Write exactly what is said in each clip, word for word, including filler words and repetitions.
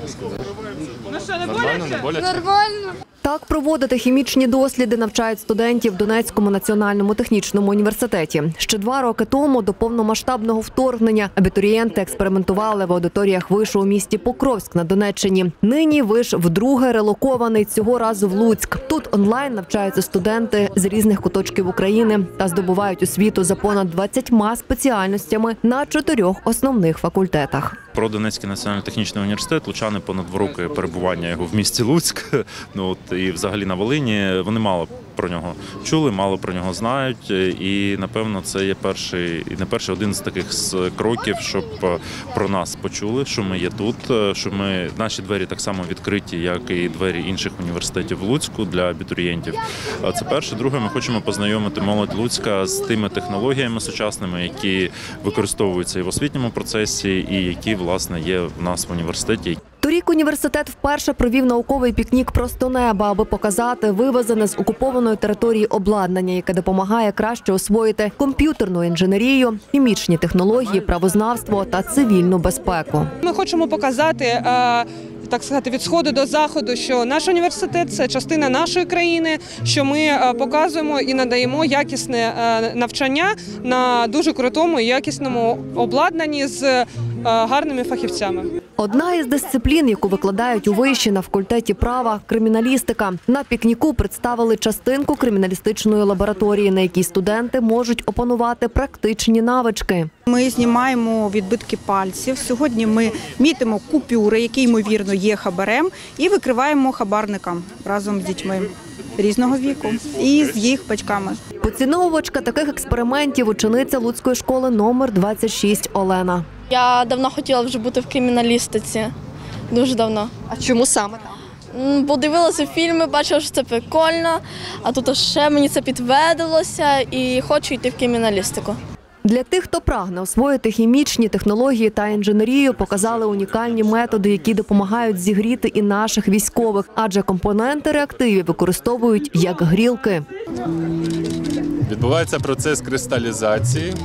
Ну що, не боляче? Не боляче? Нормально. Так проводити хімічні досліди навчають студентів в Донецькому національному технічному університеті. Ще два роки тому, до повномасштабного вторгнення, абітурієнти експериментували в аудиторіях вишу у місті Покровськ на Донеччині. Нині виш вдруге релокований, цього разу в Луцьк. Тут онлайн навчаються студенти з різних куточків України та здобувають освіту за понад двадцятьма спеціальностями на чотирьох основних факультетах. Про Донецький національний технічний університет лучани понад два роки перебування його в місті Луцьк, ну от і взагалі на Волині, вони мало про нього чули, мало про нього знають, і напевно це є перший і не перший один з таких кроків, щоб про нас почули, що ми є тут, що ми наші двері так само відкриті, як і двері інших університетів в Луцьку для абітурієнтів. Це перше. Друге, ми хочемо познайомити молодь Луцька з тими технологіями сучасними, які використовуються і в освітньому процесі, і які власне є в нас в університеті. Торік університет вперше провів науковий пікнік «Просто неба», аби показати вивезене з окупованої території обладнання, яке допомагає краще освоїти комп'ютерну інженерію, хімічні технології, правознавство та цивільну безпеку. Ми хочемо показати, так сказати, від сходу до заходу, що наш університет – це частина нашої країни, що ми показуємо і надаємо якісне навчання на дуже крутому і якісному обладнанні з гарними фахівцями. Одна із дисциплін, яку викладають у виші на факультеті права – криміналістика. На пікніку представили частинку криміналістичної лабораторії, на якій студенти можуть опанувати практичні навички. Ми знімаємо відбитки пальців. Сьогодні ми мітимо купюри, які, ймовірно, є хабарем, і викриваємо хабарникам разом з дітьми різного віку і з їх батьками. Поціновувачка таких експериментів – учениця Луцької школи номер двадцять шість Олена. Я давно хотіла вже бути в криміналістиці. Дуже давно. А чому саме так? Бо дивилася фільми, бачила, що це прикольно, а тут ще мені це підтвердилося і хочу йти в криміналістику. Для тих, хто прагне освоїти хімічні технології та інженерію, показали унікальні методи, які допомагають зігріти і наших військових, адже компоненти реактивів використовують як грілки. Відбувається процес кристалізації.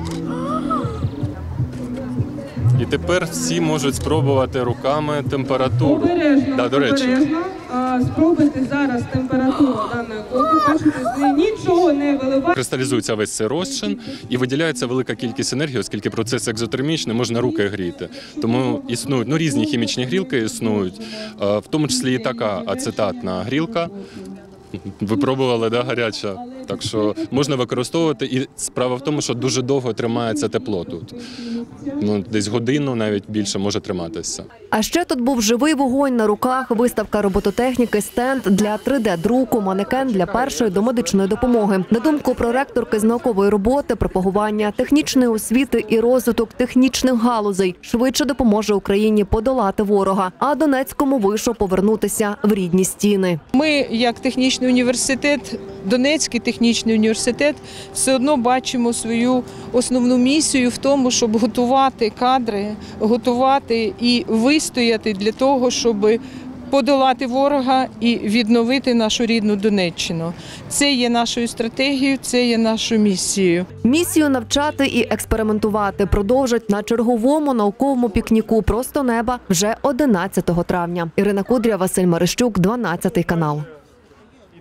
І тепер всі можуть спробувати руками температуру. Обережно, да, до речі. обережно. Спробуйте зараз температуру даної колби. Бачите, з неї нічого не виливає. Кристалізується весь цей розчин і виділяється велика кількість енергії, оскільки процес екзотермічний, можна руки гріти. Тому існують ну, різні хімічні грілки, існують, в тому числі і така ацетатна грілка. Ви пробували, да, гаряча? Так що можна використовувати. І справа в тому, що дуже довго тримається тепло тут. Ну, десь годину, навіть більше може триматися. А ще тут був живий вогонь на руках, виставка робототехніки, стенд для три де-друку, манекен для першої домедичної допомоги. На думку проректорки з наукової роботи, пропагування технічної освіти і розвиток технічних галузей швидше допоможе Україні подолати ворога, а Донецькому вишу повернутися в рідні стіни. Ми, як технічний університет, Донецький технічний університет, все одно бачимо свою основну місію в тому, щоб готувати кадри, готувати і вистояти для того, щоб подолати ворога і відновити нашу рідну Донеччину. Це є нашою стратегією, це є нашою місією. Місію навчати і експериментувати продовжать на черговому науковому пікніку «Просто неба» вже одинадцятого травня. Ірина Кудря, Василь Марищук, дванадцятий канал.